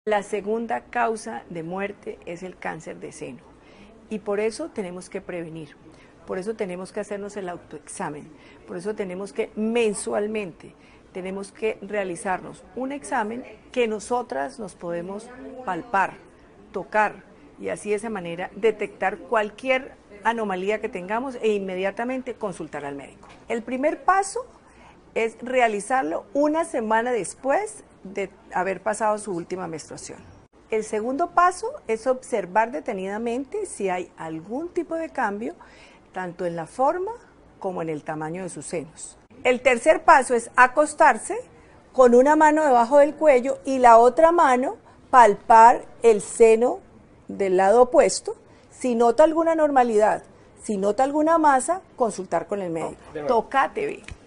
La segunda causa de muerte es el cáncer de seno y por eso tenemos que prevenir, por eso tenemos que hacernos el autoexamen, por eso tenemos que mensualmente, tenemos que realizarnos un examen que nosotras nos podemos palpar, tocar y así de esa manera detectar cualquier anomalía que tengamos e inmediatamente consultar al médico. El primer paso es realizarlo una semana después de haber pasado su última menstruación. El segundo paso es observar detenidamente si hay algún tipo de cambio, tanto en la forma como en el tamaño de sus senos. El tercer paso es acostarse con una mano debajo del cuello y la otra mano palpar el seno del lado opuesto. Si nota alguna anormalidad, si nota alguna masa, consultar con el médico. Tócate, ve.